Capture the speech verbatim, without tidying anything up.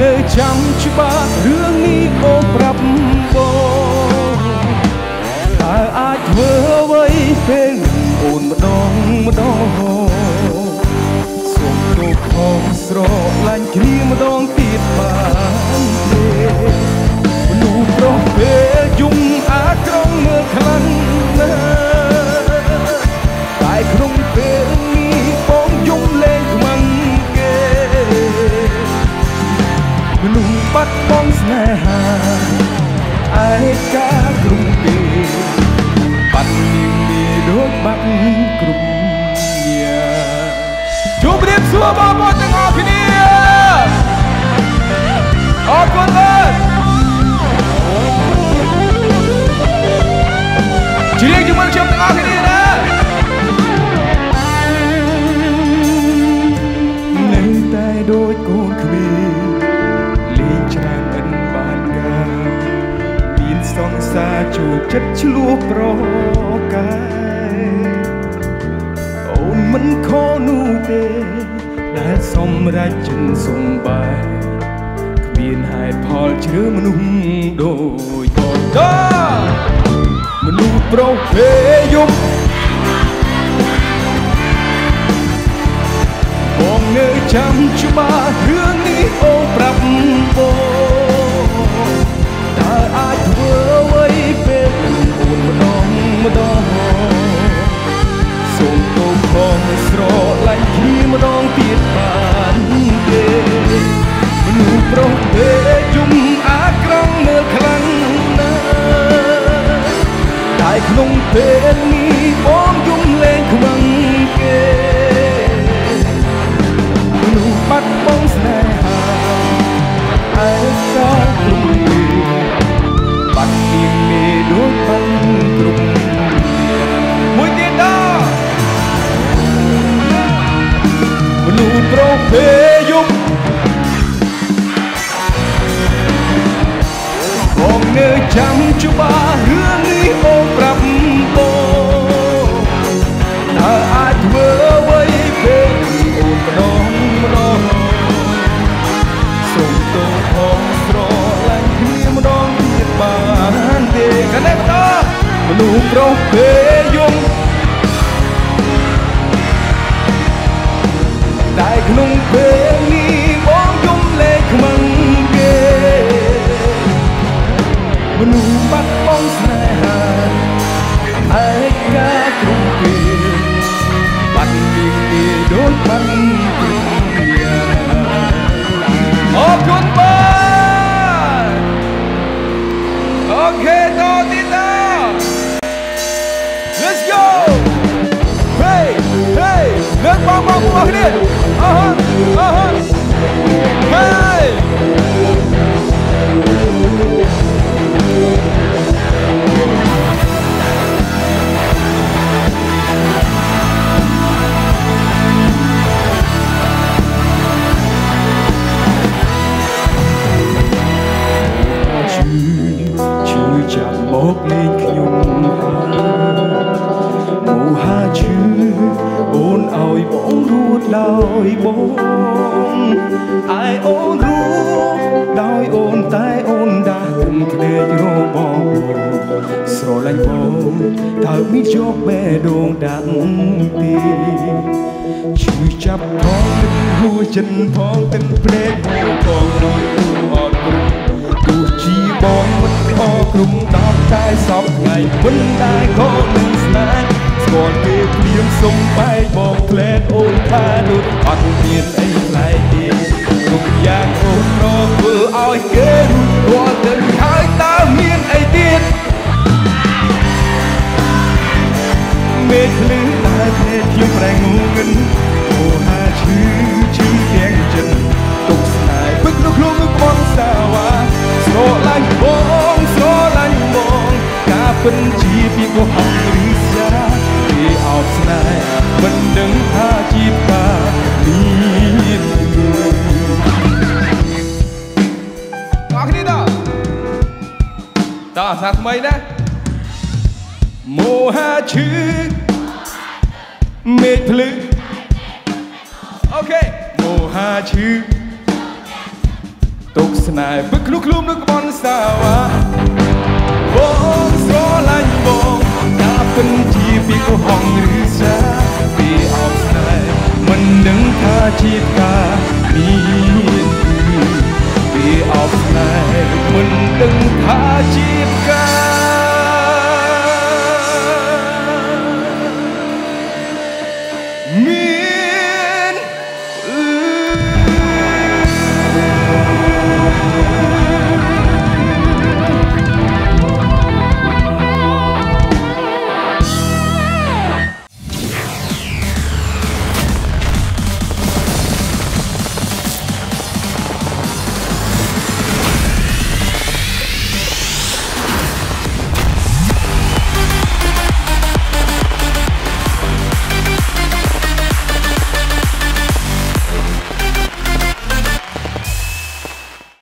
នៅចាំច្បាស់រឿងនេះអូនប្រាប់បងតើអាចធ្វើអ្វីពេលអូនម្ដងម្ដងសូមទោសខំស្រឡាញ់គ្នាម្ដងទៀតបានទេមនុស្សប្រុសពេលយំអាក្រង់មើលខ្លាំងណាស់តែក្នុងពេលនេះបងយំលេងខ្មាំងគេមនុស្សបាត់បង់ស្នេហាឯកាក្រុមគេបាត់នាងមានដូចបាត់គ្រប់ញាជម្រាបសួរបងប្អូនទាំងអស់គ្នាអរគុណបាទជ្រាបជាមួយខ្ញុំទាំងអស់គ្នាណានៅតែដូចកូនក្មេងលេងច្រើនអិនបានការមានសង្សារចូលចិត្តឆ្លោះប្រកែអូនមិនខុសនោះទេដែលសម្រេចចិនសំបាយគ្មានហេតុផលជ្រើមនុស្សដូចបងតើមនុស្សប្រុសពេលយប់បងនៅចាំច្បាស់រឿងនេះអូនប្រាប់បងតើអាចធ្វើអ្វីពេលអូនម្ដងម្ដងសូមទោសផងស្រឡាញ់គ្នាម្ដងទៀតបានទេមនុស្សប្រុសពេលយំអាក្រង់មើលខ្លាំងណាស់តែក្នុងពេលនេះបងយំលេងខ្មាំងគេមនុស្សបាត់បង់ស្នេហាឯកាក្រុមគេបាត់នាងមេដូចបាត់គ្រប់មួយទៀតដល់មនុស្សប្រុសពេលយប់បងនៅចាំច្បាស់រឿងនេះអូនប្រាប់បងតើអាចធ្វើអ្វីពេលអូនម្ដងម្ដងសូមទោសផងស្រឡាញ់គ្នាម្ដងទៀតបានទេកណែម្ដងមនុស្សប្រុសពេលយំតែក្នុងពេលនេះបងយំលេងខ្មាំងគេមនុស្សបាត់បង់ស្នេហាឯកាក្រុមគេបាត់នាងគេដូចបាត់គ្រប់យ៉ាងអរគុណបាទអូខេតទីតា Let's go Hey hey លើកបងបងបងគ្នាអហអហ Heyឈឺចាប់មកលេងខ្ញុំមោហាឈឺអូនឲ្យបងរួចដោយបងឯអូនរួចដោយអូនតែអូនដាស់ទឹកភ្នែករបងស្រឡាញ់បងតើមានជាប់បេះដូងដាក់ទីឈឺចាប់ផងទឹកហួចិនផងទឹកភ្នែកផងដូចអត់ព្រមទោះជាបងមិនអរក្រុមដល់តែសពថ្ងៃមិនដែរក៏មិនស្នេហ៍ស្គាល់ពេលព្រៀងសុំបែកបងផ្លែអូនថាដូចអត់មានអីផ្លែកទេគ្រប់យ៉ាងអូនរកធ្វើឲ្យគេរួចរាល់ទៅហើយតើមានអីទៀតមេឃភ្លឺតែភ្នែកខ្ញុំប្រែងងឹនអូហាឈឺឈឺទាំងចិត្តទុកស្នេហ៍ពឹកក្នុងខ្លួននឹងបងសាវ៉ាស្រឡាញ់បងស្រឡាញ់បងការពិនជាពីកុហកឬសាគេអោបស្នេហ៍មិនដឹងថាជាបាមានអរគ្នាដល់តោះសាថ្មីណាមោហាឈឺមេឃភ្លឺអូខេមោហាឈឺទុកស្នេហ៍ពឹកខ្លួនខ្លួននៅក្បន់សាវ៉ាបងស្រឡាញ់បងតាពិនជាពីកុហកឬសាពីអោបស្នេហ៍មិនដឹងថាជាការមាន